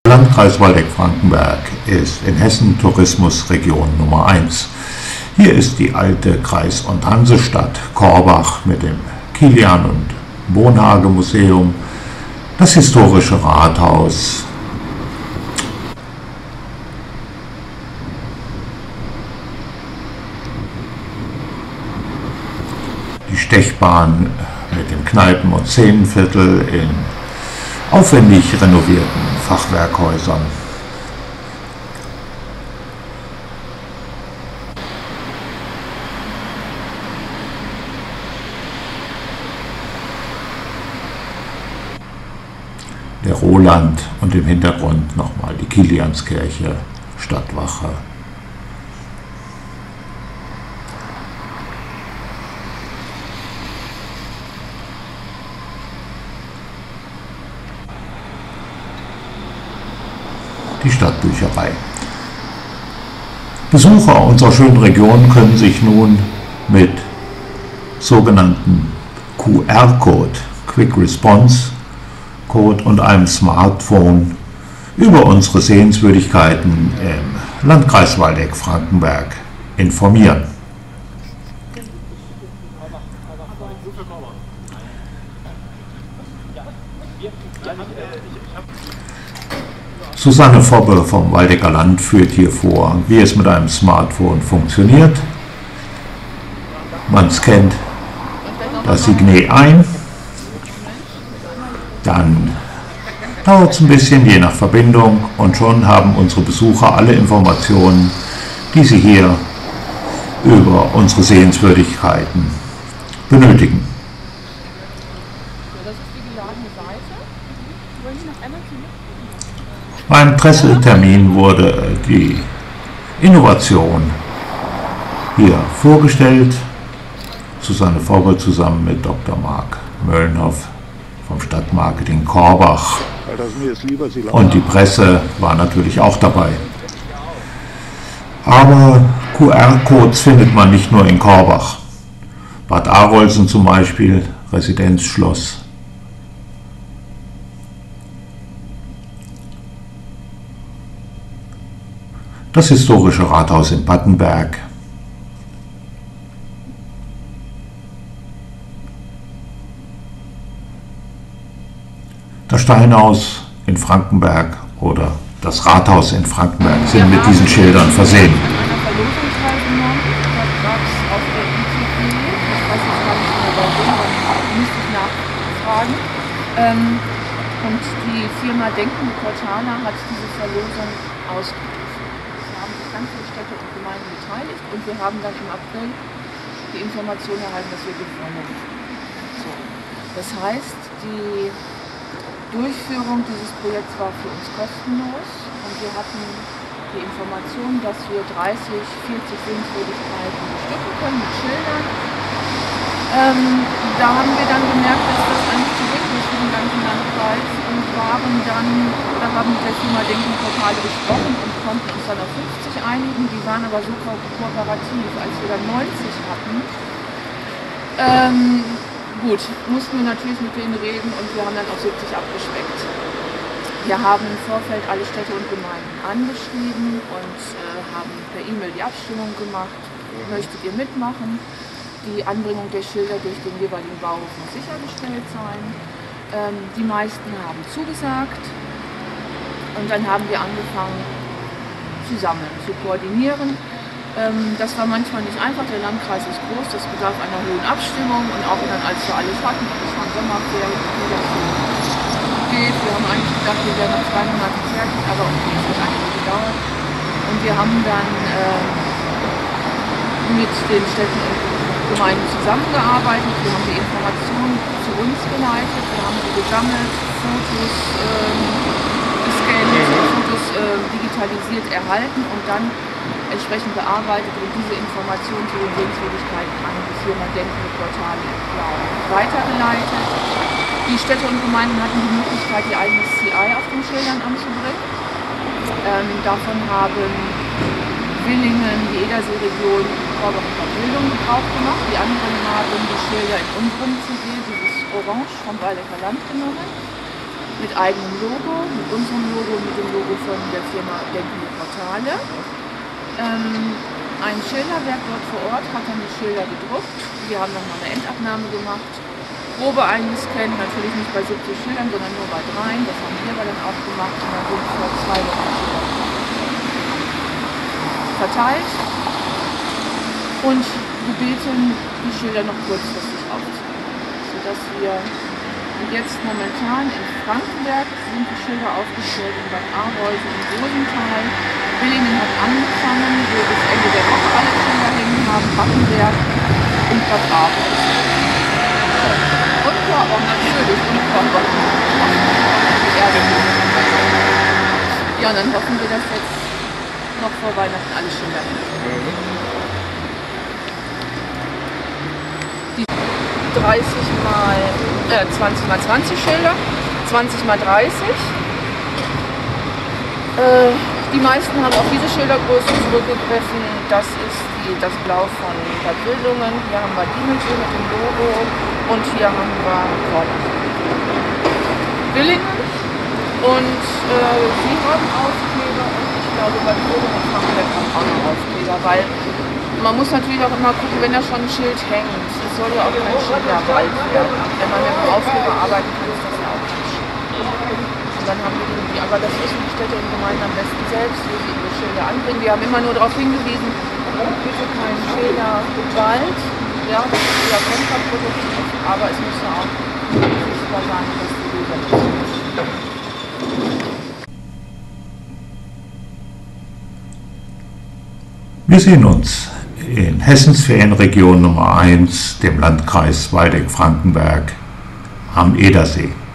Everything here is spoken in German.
Landkreis Waldeck-Frankenberg ist in Hessen Tourismusregion Nummer 1. Hier ist die alte Kreis- und Hansestadt Korbach mit dem Kilian- und Bonhage-Museum, das historische Rathaus, die Stechbahn mit dem Kneipen- und Szenenviertel in aufwendig renovierten Fachwerkhäusern. Der Roland und im Hintergrund nochmal die Kilianskirche, Stadtwache. Die Stadtbücherei. Besucher unserer schönen Region können sich nun mit sogenannten QR-Code, Quick Response Code und einem Smartphone über unsere Sehenswürdigkeiten im Landkreis Waldeck-Frankenberg informieren. Susanne Fobbe vom Waldecker Land führt hier vor, wie es mit einem Smartphone funktioniert. Man scannt das Signet ein, dann dauert es ein bisschen, je nach Verbindung, und schon haben unsere Besucher alle Informationen, die sie hier über unsere Sehenswürdigkeiten benötigen. Beim Pressetermin wurde die Innovation hier vorgestellt. Susanne Fobbe zusammen mit Dr. Marc Möllenhoff vom Stadtmarketing Korbach. Und die Presse war natürlich auch dabei. Aber QR-Codes findet man nicht nur in Korbach. Bad Arolsen zum Beispiel, Residenzschloss. Das historische Rathaus in Battenberg. Das Steinhaus in Frankenberg oder das Rathaus in Frankenberg sind mit diesen Schildern versehen. Und die Firma Denken Portana hat diese Verlosung ausgerufen. Wir haben ganz viele Städte und Gemeinden beteiligt und wir haben dann im April die Information erhalten, dass wir gewonnen haben. So. Das heißt, die Durchführung dieses Projekts war für uns kostenlos und wir hatten die Information, dass wir 30, 40 Sehenswürdigkeiten bestücken können mit Schildern. Da haben wir dann gemerkt, dass das eigentlich zu wenig ist für den ganzen Landkreis und haben mit der Firma Denken Portale gesprochen und konnten uns dann auf 50 einigen. Die waren aber so kooperativ, als wir dann 90 hatten. Gut, mussten wir natürlich mit denen reden und wir haben dann auf 70 abgespeckt. Wir haben im Vorfeld alle Städte und Gemeinden angeschrieben und haben per E-Mail die Abstimmung gemacht. Möchtet ihr mitmachen? Die Anbringung der Schilder durch den jeweiligen Bauhof muss sichergestellt sein. Die meisten haben zugesagt und dann haben wir angefangen zu sammeln, zu koordinieren. Das war manchmal nicht einfach, der Landkreis ist groß, das bedarf einer hohen Abstimmung und auch dann, als wir alles hatten, das waren Sommerferien, wie das so geht. Wir haben eigentlich gedacht, wir wären nach 2 Monaten fertig, aber okay, es hat einige gedauert. Und wir haben dann mit den Städten und Gemeinden zusammengearbeitet, wir haben die Informationen zu uns geleitet, wir haben sie gesammelt, Fotos gescannt, Fotos digitalisiert erhalten und dann entsprechend bearbeitet und diese Informationen zu den Sehenswürdigkeiten an die Firma Denken Portale weitergeleitet. Die Städte und Gemeinden hatten die Möglichkeit, ihr eigenes CI auf den Schildern anzubringen. Davon haben Willingen, die Edersee-Region, Korbach und Bildung Gebrauch gemacht. Die anderen haben die Schilder in unserem CD, dieses Orange vom Waldecker Land genommen. mit eigenem Logo, mit unserem Logo, mit dem Logo von der Firma Denkende Portale. Ein Schilderwerk dort vor Ort hat dann die Schilder gedruckt. Wir haben nochmal eine Endabnahme gemacht. Probe eingescannt, natürlich nicht bei 70 Schildern, sondern nur bei 3. Das haben wir aber dann auch gemacht und dann sind vor 2 Wochen Schilder verteilt und gebeten, die Schilder noch kurzfristig aufzunehmen, sodass wir jetzt momentan in Frankenberg sind die Schilder aufgestellt in Bad Arolsen und Rosenthal. Villingen hat angefangen, wo bis Ende der Woche alle Schilder hängen haben, Backenberg und Bad Arolsen. Und Korbach natürlich, und Korbach. Die Erde. Ja, und dann hoffen wir, dass jetzt noch vor Weihnachten alle Schilder hängen. Die 20 mal 20 Schilder, 20 mal 30. Die meisten haben auf diese Schildergröße zurückgegriffen. Das ist das Blau von Bad Wildungen. Hier haben wir Diemelsee mit dem Logo und hier haben wir Korbach. Villingen und sie haben Aufkleber und ich glaube bei Villingen haben wir auch noch Aufkleber, weil man muss natürlich auch immer gucken, wenn da schon ein Schild hängt. Es soll ja auch kein Schilderwald werden. Wenn man mit dem Aufkleber arbeiten kann, ist das ja auch nicht schön. Und dann haben wir die, aber das wissen die Städte und Gemeinden am besten selbst, wie sie ihre Schilder anbringen. Wir haben immer nur darauf hingewiesen, bitte kein Schilderwald. Ja, das ist ja kontraproduktiv, aber es muss ja auch sichtbar sein, dass die Bilder nicht sind. Wir sehen uns in Hessens Ferienregion Nummer 1, dem Landkreis Waldeck-Frankenberg am Edersee.